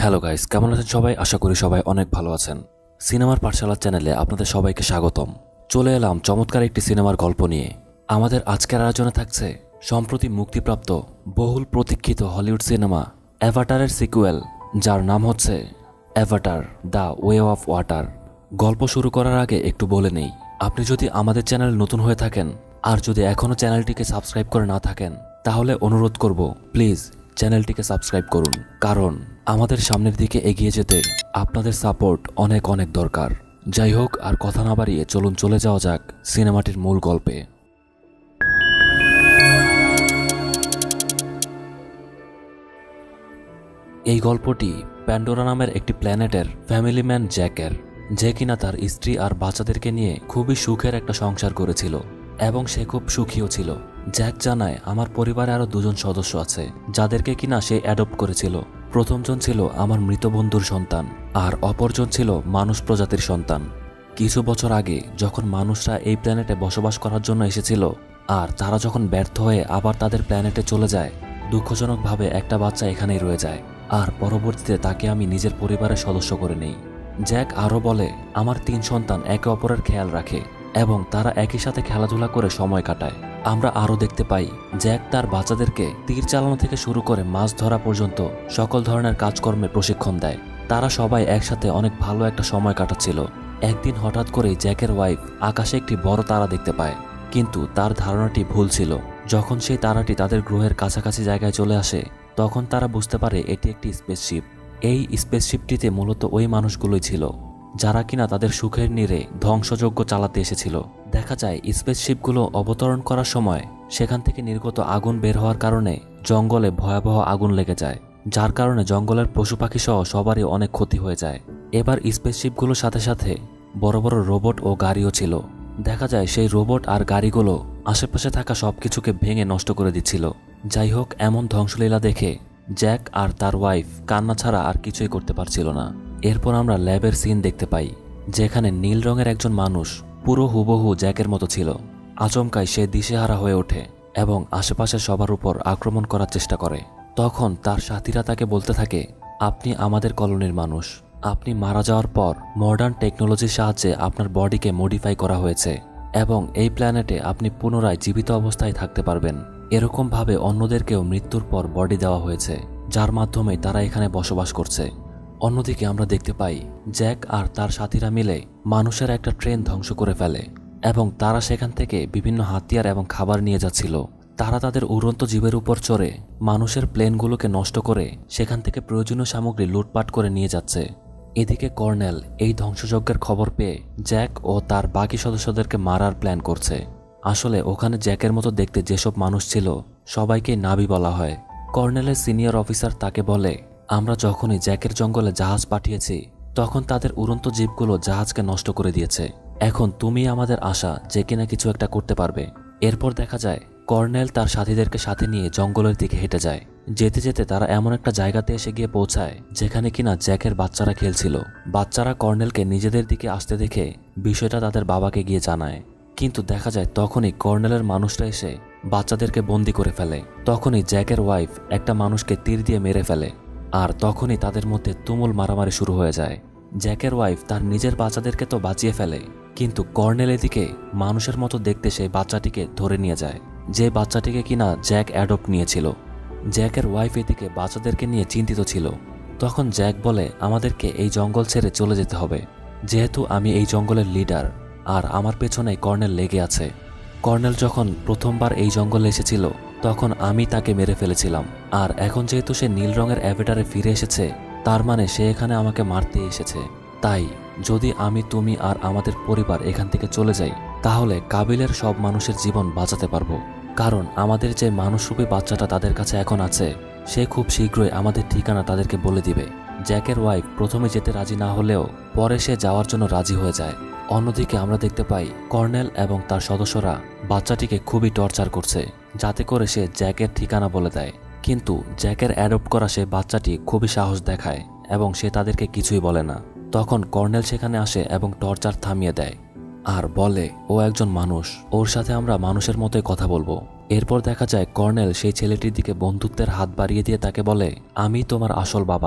Hello guys, কেমন আছেন সবাই? আশা করি সবাই অনেক ভালো আছেন। সিনেমার পাঠশালা চ্যানেলে আপনাদের সবাইকে স্বাগতম। চলে এলাম চমৎকার একটি সিনেমার গল্প নিয়ে। আমাদের আজকের আয়োজনে থাকছে সম্প্রতি মুক্তিপ্রাপ্ত বহুল প্রতীক্ষিত হলিউড সিনেমা অ্যাভাটারের সিকুয়েল, যার নাম হচ্ছে Avatar the way of water. গল্প শুরু করার আগে একটু বলে নেই, আপনি যদি আমাদের চ্যানেল নতুন হয়ে থাকেন আর যদি এখনও চ্যানেলটিকে সাবস্ক্রাইব করে না থাকেন, তাহলে অনুরোধ করব প্লিজ চ্যানেলটিকে সাবস্ক্রাইব করুন, কারণ আমাদের সামনের দিকে এগিয়ে যেতে আপনাদের সাপোর্ট অনেক অনেক দরকার। যাই হোক, আর কথা না বাড়িয়ে চলুন চলে যাওয়া যাক সিনেমাটির মূল গল্পে। এই গল্পটি প্যান্ডোরা নামের একটি প্ল্যানেটের ফ্যামিলি ম্যান জ্যাকের, যে কিনা তার স্ত্রী আর বাচ্চাদেরকে নিয়ে খুবই সুখের একটা সংসার করেছিল এবং সে খুব সুখীও ছিল। জ্যাক জানায়, আমার পরিবারে আরও দুজন সদস্য আছে যাদেরকে কিনা সে অ্যাডপ্ট করেছিল। প্রথমজন ছিল আমার মৃত বন্ধুর সন্তান আর অপরজন ছিল মানুষ প্রজাতির সন্তান। কিছু বছর আগে যখন মানুষরা এই প্ল্যানেটে বসবাস করার জন্য এসেছিল আর তারা যখন ব্যর্থ হয়ে আবার তাদের প্ল্যানেটে চলে যায়, দুঃখজনকভাবে একটা বাচ্চা এখানেই রয়ে যায় আর পরবর্তীতে তাকে আমি নিজের পরিবারের সদস্য করে নেই। জ্যাক আরও বলে, আমার 3 সন্তান একে অপরের খেয়াল রাখে এবং তারা একই সাথে খেলাধুলা করে সময় কাটায়। আমরা আরও দেখতে পাই জ্যাক তার বাচ্চাদেরকে তীর চালানো থেকে শুরু করে মাছ ধরা পর্যন্ত সকল ধরনের কাজকর্মে প্রশিক্ষণ দেয়। তারা সবাই একসাথে অনেক ভালো একটা সময় কাটাচ্ছিল। একদিন হঠাৎ করেই জ্যাকের ওয়াইফ আকাশে একটি বড় তারা দেখতে পায়, কিন্তু তার ধারণাটি ভুল ছিল। যখন সেই তারাটি তাদের গ্রহের কাছাকাছি জায়গায় চলে আসে, তখন তারা বুঝতে পারে এটি একটি স্পেসশিপ। এই স্পেসশিপটিতে মূলত ওই মানুষগুলোই ছিল যারা কিনা তাদের সুখের নীড়ে ধ্বংসযজ্ঞ চালাতে এসেছিল। দেখা যায় স্পেসশিপগুলো অবতরণ করার সময় সেখান থেকে নির্গত আগুন বের হওয়ার কারণে জঙ্গলে ভয়াবহ আগুন লেগে যায়, যার কারণে জঙ্গলের পশু পাখি সহ সবারই অনেক ক্ষতি হয়ে যায়। এবার স্পেসশিপগুলোর সাথে সাথে বড় বড় রোবট ও গাড়িও ছিল। দেখা যায় সেই রোবট আর গাড়িগুলো আশেপাশে থাকা সবকিছুকে ভেঙে নষ্ট করে দিচ্ছিল। যাই হোক, এমন ধ্বংসলীলা দেখে জ্যাক আর তার ওয়াইফ কান্না ছাড়া আর কিছুই করতে পারছিল না। এরপর আমরা ল্যাবের সিন দেখতে পাই, যেখানে নীল রঙের একজন মানুষ পুরো হুবহু জ্যাকের মতো ছিল। আচমকাই সে দিশেহারা হয়ে ওঠে এবং আশেপাশে সবার উপর আক্রমণ করার চেষ্টা করে। তখন তার সাথীরা তাকে বলতে থাকে, আপনি আমাদের কলোনির মানুষ, আপনি মারা যাওয়ার পর মডার্ন টেকনোলজির সাহায্যে আপনার বডিকে মডিফাই করা হয়েছে এবং এই প্ল্যানেটে আপনি পুনরায় জীবিত অবস্থায় থাকতে পারবেন। এরকমভাবে অন্যদেরকেও মৃত্যুর পর বডি দেওয়া হয়েছে, যার মাধ্যমে তারা এখানে বসবাস করছে। অন্যদিকে আমরা দেখতে পাই জ্যাক আর তার সাথীরা মিলে মানুষের একটা ট্রেন ধ্বংস করে ফেলে এবং তারা সেখান থেকে বিভিন্ন হাতিয়ার এবং খাবার নিয়ে যাচ্ছিল। তারা তাদের উড়ন্ত জীবের উপর চড়ে মানুষের প্লেনগুলোকে নষ্ট করে সেখান থেকে প্রয়োজনীয় সামগ্রী লুটপাট করে নিয়ে যাচ্ছে। এদিকে কর্নেল এই ধ্বংসযজ্ঞের খবর পেয়ে জ্যাক ও তার বাকি সদস্যদেরকে মারার প্ল্যান করছে। আসলে ওখানে জ্যাকের মতো দেখতে যেসব মানুষ ছিল সবাইকে নাভি বলা হয়। কর্নেলের সিনিয়র অফিসার তাকে বলে, আমরা যখনই জ্যাকের জঙ্গলে জাহাজ পাঠিয়েছি তখন তাদের উড়ন্ত জীবগুলো জাহাজকে নষ্ট করে দিয়েছে। এখন তুমি আমাদের আশা যে কিনা কিছু একটা করতে পারবে। এরপর দেখা যায় কর্নেল তার সাথীদেরকে সাথে নিয়ে জঙ্গলের দিকে হেঁটে যায়। যেতে যেতে তারা এমন একটা জায়গাতে এসে গিয়ে পৌঁছায় যেখানে কিনা জ্যাকের বাচ্চারা খেলছিল। বাচ্চারা কর্নেলকে নিজেদের দিকে আসতে দেখে বিষয়টা তাদের বাবাকে গিয়ে জানায়, কিন্তু দেখা যায় তখনই কর্নেলের মানুষরা এসে বাচ্চাদেরকে বন্দি করে ফেলে। তখনই জ্যাকের ওয়াইফ একটা মানুষকে তীর দিয়ে মেরে ফেলে আর তখনই তাদের মধ্যে তুমুল মারামারি শুরু হয়ে যায়। জ্যাকের ওয়াইফ তার নিজের বাচ্চাদেরকে তো বাঁচিয়ে ফেলে, কিন্তু কর্নেল এদিকে মানুষের মতো দেখতে সেই বাচ্চাটিকে ধরে নিয়ে যায়, যে বাচ্চাটিকে কিনা জ্যাক অ্যাডপ্ট নিয়েছিল। জ্যাকের ওয়াইফ এদিকে বাচ্চাদেরকে নিয়ে চিন্তিত ছিল। তখন জ্যাক বলে, আমাদেরকে এই জঙ্গল ছেড়ে চলে যেতে হবে, যেহেতু আমি এই জঙ্গলের লিডার আর আমার পেছনেই কর্নেল লেগে আছে। কর্নেল যখন প্রথমবার এই জঙ্গলে এসেছিল তখন আমি তাকে মেরে ফেলেছিলাম, আর এখন যেহেতু সে নীল রঙের অ্যাভেটারে ফিরে এসেছে, তার মানে সে এখানে আমাকে মারতে এসেছে। তাই যদি আমি, তুমি আর আমাদের পরিবার এখান থেকে চলে যাই, তাহলে কাবিলের সব মানুষের জীবন বাঁচাতে পারবো। কারণ আমাদের যে মানুষরূপী বাচ্চাটা তাদের কাছে এখন আছে, সে খুব শীঘ্রই আমাদের ঠিকানা তাদেরকে বলে দিবে। জ্যাকের ওয়াইফ প্রথমে যেতে রাজি না হলেও পরে সে যাওয়ার জন্য রাজি হয়ে যায়। অন্যদিকে আমরা দেখতে পাই কর্নেল এবং তার সদস্যরা বাচ্চাটিকে খুবই টর্চার করছে, যাতে করে সে জ্যাকের ঠিকানা বলে দেয়। কিন্তু জ্যাকের অ্যাডপ্ট করা সে বাচ্চাটি খুবই সাহস দেখায় এবং সে তাদেরকে কিছুই বলে না। তখন কর্নেল সেখানে আসে এবং টর্চার থামিয়ে দেয় আর বলে, ও একজন মানুষ, ওর সাথে আমরা মানুষের মতোই কথা বলবো। এরপর দেখা যায় কর্নেল সেই ছেলেটির দিকে বন্ধুত্বের হাত বাড়িয়ে দিয়ে তাকে বলে, আমি তোমার আসল বাবা,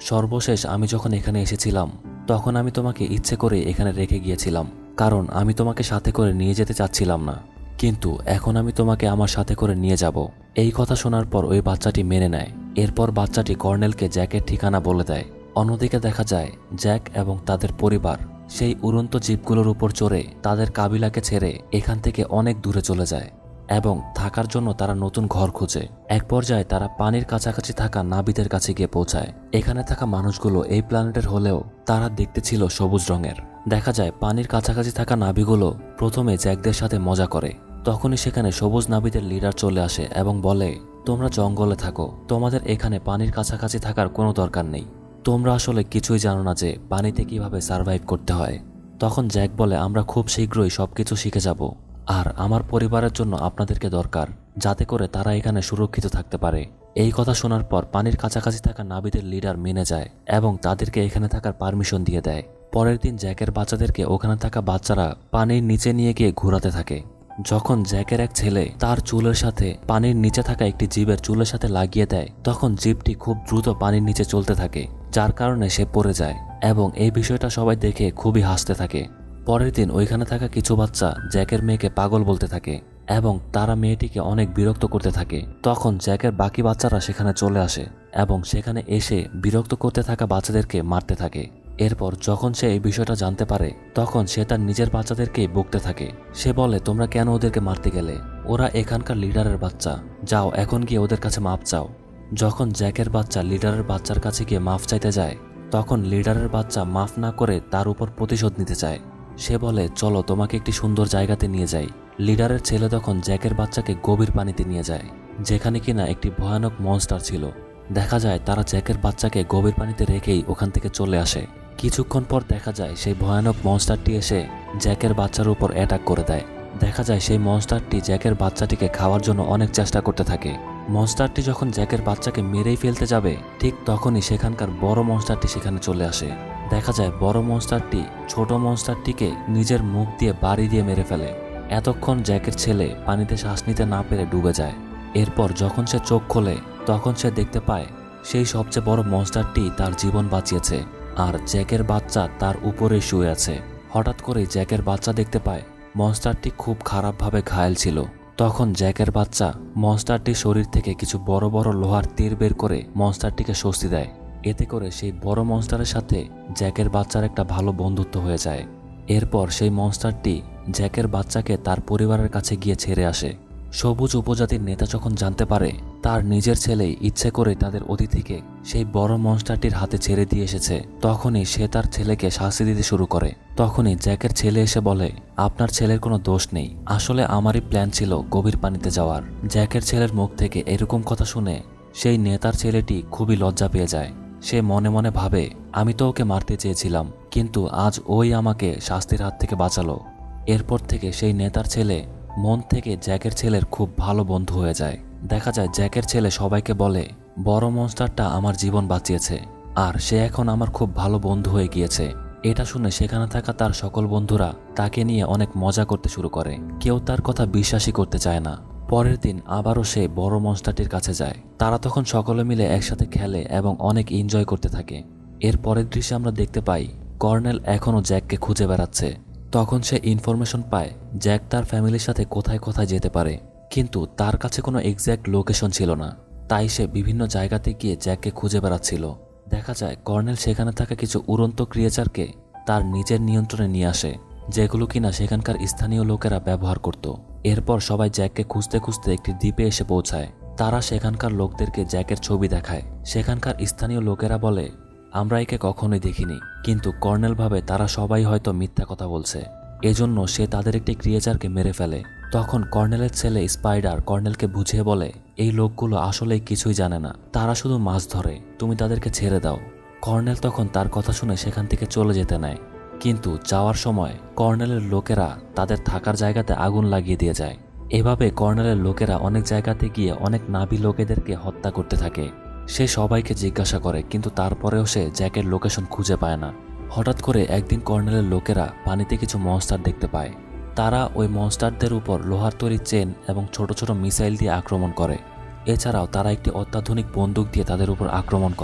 সর্বশেষ আমি যখন এখানে এসেছিলাম তখন আমি তোমাকে ইচ্ছে করে এখানে রেখে গিয়েছিলাম, কারণ আমি তোমাকে সাথে করে নিয়ে যেতে চাচ্ছিলাম না, কিন্তু এখন আমি তোমাকে আমার সাথে করে নিয়ে যাব। এই কথা শোনার পর ওই বাচ্চাটি মেনে নেয়। এরপর বাচ্চাটি কর্নেলকে জ্যাকের ঠিকানা বলে দেয়। অন্যদিকে দেখা যায় জ্যাক এবং তাদের পরিবার সেই উড়ন্ত জিপগুলোর উপর চড়ে তাদের কাবিলাকে ছেড়ে এখান থেকে অনেক দূরে চলে যায় এবং থাকার জন্য তারা নতুন ঘর খোঁজে। এক পর্যায়ে তারা পানির কাছাকাছি থাকা নাবিদের কাছে গিয়ে পৌঁছায়। এখানে থাকা মানুষগুলো এই প্ল্যানেটের হলেও তারা দেখতে ছিল সবুজ রঙের। দেখা যায় পানির কাছাকাছি থাকা নাবিগুলো প্রথমে জ্যাকদের সাথে মজা করে। তখনই সেখানে সবুজ নাবিদের লিডার চলে আসে এবং বলে, তোমরা জঙ্গলে থাকো, তোমাদের এখানে পানির কাছাকাছি থাকার কোনো দরকার নেই, তোমরা আসলে কিছুই জানো না যে পানিতে কিভাবে সার্ভাইভ করতে হয়। তখন জ্যাক বলে, আমরা খুব শীঘ্রই সবকিছু শিখে যাব, আর আমার পরিবারের জন্য আপনাদেরকে দরকার, যাতে করে তারা এখানে সুরক্ষিত থাকতে পারে। এই কথা শোনার পর পানির কাছাকাছি থাকা নাবিদের লিডার মেনে যায় এবং তাদেরকে এখানে থাকার পারমিশন দিয়ে দেয়। পরের দিন জ্যাকের বাচ্চাদেরকে ওখানে থাকা বাচ্চারা পানির নিচে নিয়ে গিয়ে ঘোরাতে থাকে। যখন জ্যাকের এক ছেলে তার চুলের সাথে পানির নিচে থাকা একটি জিভের চুলের সাথে লাগিয়ে দেয়, তখন জিভটি খুব দ্রুত পানির নিচে চলতে থাকে, যার কারণে সে পড়ে যায় এবং এই বিষয়টা সবাই দেখে খুবই হাসতে থাকে। পরের দিন ওইখানে থাকা কিছু বাচ্চা জ্যাকের মেয়েকে পাগল বলতে থাকে এবং তারা মেয়েটিকে অনেক বিরক্ত করতে থাকে। তখন জ্যাকের বাকি বাচ্চারা সেখানে চলে আসে এবং সেখানে এসে বিরক্ত করতে থাকা বাচ্চাদেরকে মারতে থাকে। এরপর যখন সে এই বিষয়টা জানতে পারে তখন সে তার নিজের বাচ্চাদেরকেই বকতে থাকে। সে বলে, তোমরা কেন ওদেরকে মারতে গেলে? ওরা এখানকার লিডারের বাচ্চা, যাও এখন গিয়ে ওদের কাছে মাপ চাও। যখন জ্যাকের বাচ্চা লিডারের বাচ্চার কাছে গিয়ে মাফ চাইতে যায় তখন লিডারের বাচ্চা মাফ না করে তার উপর প্রতিশোধ নিতে চায়। সে বলে, চলো তোমাকে একটি সুন্দর জায়গাতে নিয়ে যাই। লিডারের ছেলে তখন জ্যাকের বাচ্চাকে গভীর পানিতে নিয়ে যায়, যেখানে কিনা একটি ভয়ানক মনস্টার ছিল। দেখা যায় তারা জ্যাকের বাচ্চাকে গভীর পানিতে রেখেই ওখান থেকে চলে আসে। কিছুক্ষণ পর দেখা যায় সেই ভয়ানক মনস্টারটি এসে জ্যাকের বাচ্চার উপর অ্যাটাক করে দেয়। দেখা যায় সেই মনস্টারটি জ্যাকের বাচ্চাটিকে খাওয়ার জন্য অনেক চেষ্টা করতে থাকে। মনস্টারটি যখন জ্যাকের বাচ্চাকে মেরেই ফেলতে যাবে ঠিক তখনই সেখানকার বড় মনস্টারটি সেখানে চলে আসে। দেখা যায় বড় মনস্টারটি ছোট মনস্টারটিকে নিজের মুখ দিয়ে বাড়ি দিয়ে মেরে ফেলে। এতক্ষণ জ্যাকের ছেলে পানিতে শ্বাস নিতে না পেরে ডুবে যায়। এরপর যখন সে চোখ খোলে তখন সে দেখতে পায় সেই সবচেয়ে বড় মনস্টারটি তার জীবন বাঁচিয়েছে আর জ্যাকের বাচ্চা তার উপরে শুয়ে আছে। হঠাৎ করে জ্যাকের বাচ্চা দেখতে পায় মনস্টারটি খুব খারাপভাবে ঘায়েল ছিল। তখন জ্যাকের বাচ্চা মনস্টারটির শরীর থেকে কিছু বড় বড় লোহার তীর বের করে মনস্টারটিকে স্বস্তি দেয়। এতে করে সেই বড় মনস্টারের সাথে জ্যাকের বাচ্চার একটা ভালো বন্ধুত্ব হয়ে যায়। এরপর সেই মনস্টারটি জ্যাকের বাচ্চাকে তার পরিবারের কাছে গিয়ে ছেড়ে আসে। সবুজ উপজাতির নেতা যখন জানতে পারে তার নিজের ছেলেই ইচ্ছে করে তাদের অতিথিকে সেই বড় মনস্টারটির হাতে ছেড়ে দিয়ে এসেছে, তখনই সে তার ছেলেকে শাস্তি দিতে শুরু করে। তখনই জ্যাকের ছেলে এসে বলে, আপনার ছেলের কোনো দোষ নেই, আসলে আমারই প্ল্যান ছিল গভীর পানিতে যাওয়ার। জ্যাকের ছেলের মুখ থেকে এরকম কথা শুনে সেই নেতার ছেলেটি খুবই লজ্জা পেয়ে যায়। সে মনে মনে ভাবে, আমি তো ওকে মারতে চেয়েছিলাম, কিন্তু আজ ওই আমাকে শাস্তির হাত থেকে বাঁচালো। এরপর থেকে সেই নেতার ছেলে মন থেকে জ্যাকের ছেলের খুব ভালো বন্ধু হয়ে যায়। দেখা যায় জ্যাকের ছেলে সবাইকে বলে, বড় মনস্টারটা আমার জীবন বাঁচিয়েছে আর সে এখন আমার খুব ভালো বন্ধু হয়ে গিয়েছে। এটা শুনে সেখানে থাকা তার সকল বন্ধুরা তাকে নিয়ে অনেক মজা করতে শুরু করে। কেউ তার কথা বিশ্বাসই করতে চায় না। পরের দিন আবারও সে বড় মনস্টারটির কাছে যায়। তারা তখন সকলে মিলে একসাথে খেলে এবং অনেক এনজয় করতে থাকে। এর পরের দৃশ্যে আমরা দেখতে পাই কর্নেল এখনও জ্যাককে খুঁজে বেড়াচ্ছে। তখন সে ইনফরমেশন পায় জ্যাক তার ফ্যামিলির সাথে কোথায় কোথায় যেতে পারে, কিন্তু তার কাছে কোনো এক্স্যাক্ট লোকেশন ছিল না। তাই সে বিভিন্ন জায়গাতে গিয়ে জ্যাককে খুঁজে বেড়াচ্ছিল। দেখা যায় কর্নেল সেখানে থাকা কিছু উড়ন্ত ক্রিয়েচারকে তার নিজের নিয়ন্ত্রণে নিয়ে আসে, যেগুলো কিনা সেখানকার স্থানীয় লোকেরা ব্যবহার করত। এরপর সবাই জ্যাককে খুঁজতে খুঁজতে একটি দ্বীপে এসে পৌঁছায়। তারা সেখানকার লোকদেরকে জ্যাকের ছবি দেখায়। সেখানকার স্থানীয় লোকেরা বলে, আমরা একে কখনোই দেখিনি, কিন্তু কর্নেল ভাবে তারা সবাই হয়তো মিথ্যা কথা বলছে। এজন্য সে তাদের একটি ক্রিয়েচারকে মেরে ফেলে। তখন কর্নেলের ছেলে স্পাইডার কর্নেলকে বুঝিয়ে বলে, এই লোকগুলো আসলেই কিছুই জানে না, তারা শুধু মাছ ধরে, তুমি তাদেরকে ছেড়ে দাও। কর্নেল তখন তার কথা শুনে সেখান থেকে চলে যেতে নেয়, কিন্তু যাওয়ার সময় কর্নেলের লোকেরা তাদের থাকার জায়গাতে আগুন লাগিয়ে দিয়ে যায়। এভাবে কর্নেলের লোকেরা অনেক জায়গাতে গিয়ে অনেক নাভি লোকেদেরকে হত্যা করতে থাকে। সে সবাইকে জিজ্ঞাসা করে, কিন্তু তারপরেও সে জ্যাকের লোকেশন খুঁজে পায় না। হঠাৎ করে একদিন কর্নেলের লোকেরা পানিতে কিছু মনস্টার দেখতে পায়। তারা ওই মনস্টারদের উপর লোহার তৈরি চেন এবং ছোট ছোট মিসাইল দিয়ে আক্রমণ করে। এছাড়াও তারা একটি অত্যাধুনিক বন্দুক দিয়ে তাদের উপর আক্রমণ করে।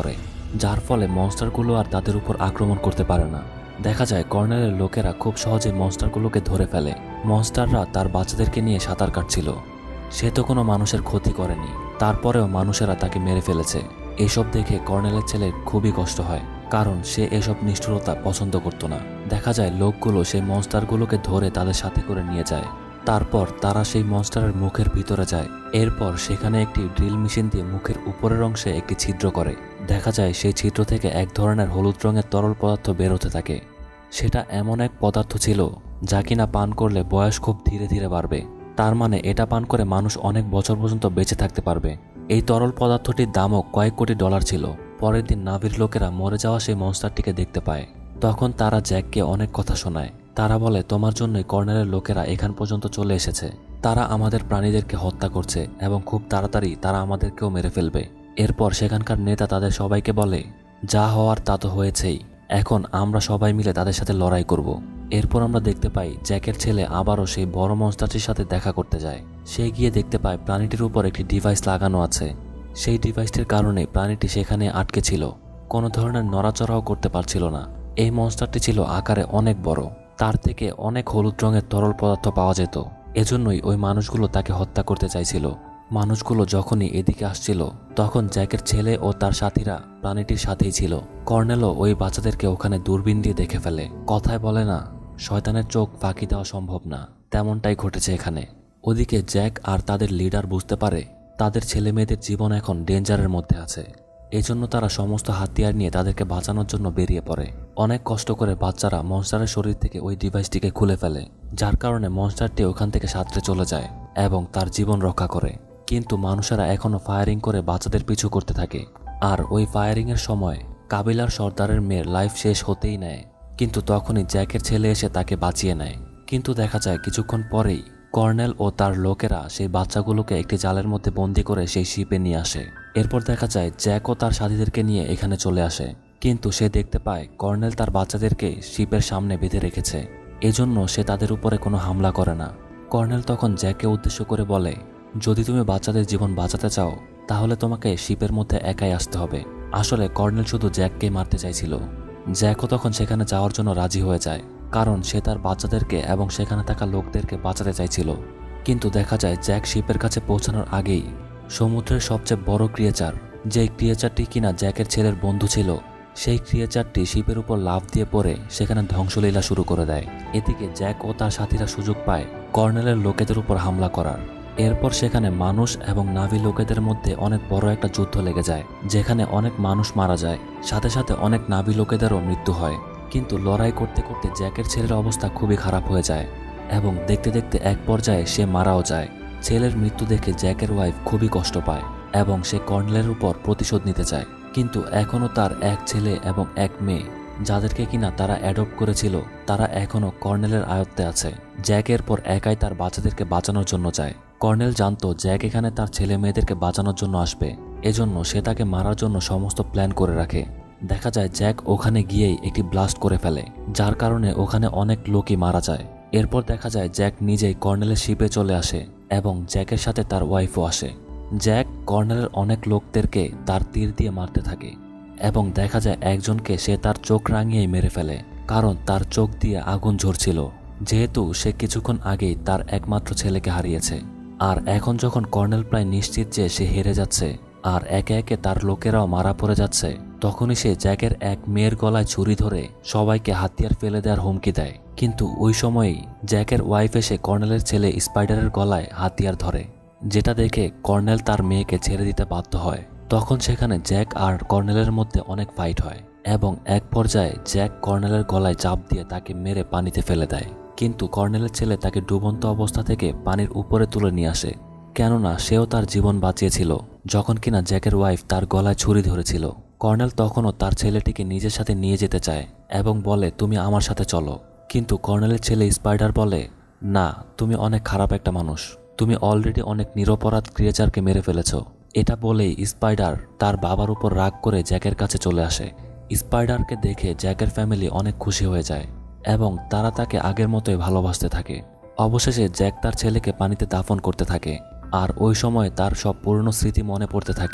যার ফলে মনস্টারগুলো আর তাদের উপর আক্রমণ করতে পারে না। দেখা যায় কর্নেলের লোকেরা খুব সহজে মনস্টারগুলোকে ধরে ফেলে। মনস্টাররা তার বাচ্চাদেরকে নিয়ে সাঁতার কাটছিল। সে তো কোনো মানুষের ক্ষতি করেনি, তারপরেও মানুষেরা তাকে মেরে ফেলেছে। এসব দেখে কর্নেলের ছেলের খুবই কষ্ট হয়, কারণ সে এসব নিষ্ঠুরতা পছন্দ করত না। দেখা যায় লোকগুলো সেই মনস্টারগুলোকে ধরে তাদের সাথে করে নিয়ে যায়। তারপর তারা সেই মনস্টারের মুখের ভিতরে যায়। এরপর সেখানে একটি ড্রিল মেশিন দিয়ে মুখের উপরের অংশে একটি ছিদ্র করে। দেখা যায় সেই ছিদ্র থেকে এক ধরনের হলুদ রঙের তরল পদার্থ বের হতে থাকে। সেটা এমন এক পদার্থ ছিল যা কিনা পান করলে বয়স খুব ধীরে ধীরে বাড়বে। তার মানে এটা পান করে মানুষ অনেক বছর পর্যন্ত বেঁচে থাকতে পারবে। এই তরল পদার্থটির দামও কয়েক কোটি ডলার ছিল। পরের দিন নাভির লোকেরা মরে যাওয়া সেই মনস্টারটিকে দেখতে পায়। তখন তারা জ্যাককে অনেক কথা শোনায়। তারা বলে, তোমার জন্যই কর্নেলের লোকেরা এখান পর্যন্ত চলে এসেছে। তারা আমাদের প্রাণীদেরকে হত্যা করছে এবং খুব তাড়াতাড়ি তারা আমাদেরকেও মেরে ফেলবে। এরপর সেখানকার নেতা তাদের সবাইকে বলে, যা হওয়ার তা তো হয়েছেই, এখন আমরা সবাই মিলে তাদের সাথে লড়াই করব। এরপর আমরা দেখতে পাই জ্যাকের ছেলে আবারও সেই বড় মনস্টারটির সাথে দেখা করতে যায়। সে গিয়ে দেখতে পায় প্রাণীটির উপর একটি ডিভাইস লাগানো আছে। সেই ডিভাইসটির কারণে প্রাণীটি সেখানে আটকে ছিল, কোনো ধরনের নড়াচড়াও করতে পারছিল না। এই মনস্টারটি ছিল আকারে অনেক বড়, তার থেকে অনেক হলুদ রঙের তরল পদার্থ পাওয়া যেত। এজন্যই ওই মানুষগুলো তাকে হত্যা করতে চাইছিল। মানুষগুলো যখনই এদিকে আসছিল তখন জ্যাকের ছেলে ও তার সাথীরা প্রাণীটির সাথেই ছিল। কর্নেলও ওই বাচ্চাদেরকে ওখানে দূরবীন দিয়ে দেখে ফেলে। কথায় বলে না, শয়তানের চোখ ফাঁকি দেওয়া সম্ভব না, তেমনটাই ঘটেছে এখানে। ওদিকে জ্যাক আর তাদের লিডার বুঝতে পারে তাদের ছেলে মেয়েদের জীবন এখন ডেঞ্জারের মধ্যে আছে। এজন্য তারা সমস্ত হাতিয়ার নিয়ে তাদেরকে বাঁচানোর জন্য বেরিয়ে পড়ে। অনেক কষ্ট করে বাচ্চারা মনস্টারের শরীর থেকে ওই ডিভাইসটিকে খুলে ফেলে, যার কারণে মনস্টারটি ওখান থেকে সাঁতরে চলে যায় এবং তার জীবন রক্ষা করে। কিন্তু মানুষেরা এখনও ফায়ারিং করে বাচ্চাদের পিছু করতে থাকে। আর ওই ফায়ারিংয়ের সময় কাবিলার সর্দারের মেয়ের লাইফ শেষ হতেই নেয়, কিন্তু তখনই জ্যাকের ছেলে এসে তাকে বাঁচিয়ে নেয়। কিন্তু দেখা যায় কিছুক্ষণ পরেই কর্নেল ও তার লোকেরা সেই বাচ্চাগুলোকে একটি জালের মধ্যে বন্দি করে সেই শিপে নিয়ে আসে। এরপর দেখা যায় জ্যাক ও তার সাথীদেরকে নিয়ে এখানে চলে আসে, কিন্তু সে দেখতে পায় কর্নেল তার বাচ্চাদেরকে শিপের সামনে বেঁধে রেখেছে। এজন্য সে তাদের উপরে কোনো হামলা করে না। কর্নেল তখন জ্যাককে উদ্দেশ্য করে বলে, যদি তুমি বাচ্চাদের জীবন বাঁচাতে চাও তাহলে তোমাকে শিপের মধ্যে একাই আসতে হবে। আসলে কর্নেল শুধু জ্যাককে মারতে চাইছিল। জ্যাকও তখন সেখানে যাওয়ার জন্য রাজি হয়ে যায়, কারণ সে তার বাচ্চাদেরকে এবং সেখানে থাকা লোকদেরকে বাঁচাতে চাইছিল। কিন্তু দেখা যায় জ্যাক শিপের কাছে পৌঁছানোর আগেই সমুদ্রের সবচেয়ে বড় ক্রিয়েচার, যেই ক্রিয়েচারটি কিনা জ্যাকের ছেলের বন্ধু ছিল, সেই ক্রিয়েচারটি শিপের উপর লাফ দিয়ে পড়ে সেখানে ধ্বংসলীলা শুরু করে দেয়। এদিকে জ্যাক ও তার সাথীরা সুযোগ পায় কর্নেলের লোকেদের উপর হামলা করার। এরপর সেখানে মানুষ এবং নাভি লোকেদের মধ্যে অনেক বড় একটা যুদ্ধ লেগে যায়, যেখানে অনেক মানুষ মারা যায়, সাথে সাথে অনেক নাভি লোকেদেরও মৃত্যু হয়। কিন্তু লড়াই করতে করতে জ্যাকের ছেলের অবস্থা খুবই খারাপ হয়ে যায় এবং দেখতে দেখতে এক পর্যায়ে সে মারাও যায়। ছেলের মৃত্যু দেখে জ্যাকের ওয়াইফ খুবই কষ্ট পায় এবং সে কর্নেলের উপর প্রতিশোধ নিতে চায়। কিন্তু এখনও তার এক ছেলে এবং এক মেয়ে, যাদেরকে কিনা তারা অ্যাডপ্ট করেছিল, তারা এখনও কর্নেলের আয়ত্তে আছে। জ্যাক এরপর একাই তার বাচ্চাদেরকে বাঁচানোর জন্য যায়। কর্নেল জানতো জ্যাক এখানে তার ছেলে মেয়েদেরকে বাঁচানোর জন্য আসবে, এজন্য সে তাকে মারার জন্য সমস্ত প্ল্যান করে রাখে। দেখা যায় জ্যাক ওখানে গিয়েই একটি ব্লাস্ট করে ফেলে, যার কারণে ওখানে অনেক লোকই মারা যায়। এরপর দেখা যায় জ্যাক নিজেই কর্নেলের শিপে চলে আসে এবং জ্যাকের সাথে তার ওয়াইফও আসে। জ্যাক কর্নেলের অনেক লোকদেরকে তার তীর দিয়ে মারতে থাকে এবং দেখা যায় একজনকে সে তার চোখ রাঙিয়েই মেরে ফেলে, কারণ তার চোখ দিয়ে আগুন ঝরছিল, যেহেতু সে কিছুক্ষণ আগেই তার একমাত্র ছেলেকে হারিয়েছে। আর এখন যখন কর্নেল প্রায় নিশ্চিত যে সে হেরে যাচ্ছে আর একে একে তার লোকেরাও মারা পড়ে যাচ্ছে, তখনই সে জ্যাকের এক মেয়ের গলায় ছুরি ধরে সবাইকে হাতিয়ার ফেলে দেওয়ার হুমকি দেয়। কিন্তু ওই সময়েই জ্যাকের ওয়াইফ এসে কর্নেলের ছেলে স্পাইডারের গলায় হাতিয়ার ধরে, যেটা দেখে কর্নেল তার মেয়েকে ছেড়ে দিতে বাধ্য হয়। তখন সেখানে জ্যাক আর কর্নেলের মধ্যে অনেক ফাইট হয় এবং এক পর্যায়ে জ্যাক কর্নেলের গলায় চাপ দিয়ে তাকে মেরে পানিতে ফেলে দেয়। কিন্তু কর্নেলের ছেলে তাকে ডুবন্ত অবস্থা থেকে পানির উপরে তুলে নিয়ে আসে, কেননা সেও তার জীবন বাঁচিয়েছিল যখন কিনা জ্যাকের ওয়াইফ তার গলায় ছুরি ধরেছিল। কর্নেল তখনও তার ছেলেটিকে নিজের সাথে নিয়ে যেতে চায় এবং বলে, তুমি আমার সাথে চলো। কিন্তু কর্নেলের ছেলে স্পাইডার বলে, না, তুমি অনেক খারাপ একটা মানুষ, তুমি অলরেডি অনেক নিরপরাধ ক্রিয়েচারকে মেরে ফেলেছ। এটা বলেই স্পাইডার তার বাবার উপর রাগ করে জ্যাকের কাছে চলে আসে। স্পাইডারকে দেখে জ্যাকের ফ্যামিলি অনেক খুশি হয়ে যায় এবং তারা তাকে আগের মতোই ভালোবাসতে থাকে। অবশেষে জ্যাক তার ছেলেকে পানিতে দাফন করতে থাকে আর ওই সময় তার সব পুরনো স্মৃতি মনে পড়তে থাকে।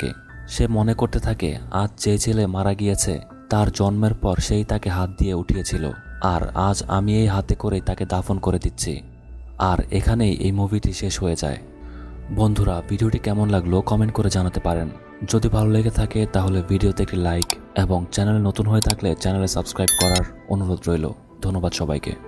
সে মনে করতে থাকে আজ যে ছেলে মারা গিয়েছে তার জন্মের পর সেই তাকে হাত দিয়ে উঠিয়েছিল, আর আজ আমি এই হাতে করে তাকে দাফন করে দিচ্ছি। আর এখানেই এই মুভিটি শেষ হয়ে যায়। বন্ধুরা, ভিডিওটি কেমন লাগলো কমেন্ট করে জানাতে পারেন। যদি ভালো লেগে থাকে তাহলে ভিডিওতে একটি লাইক এবং চ্যানেলে নতুন হয়ে থাকলে চ্যানেলে সাবস্ক্রাইব করার অনুরোধ রইল। ধন্যবাদ সবাইকে।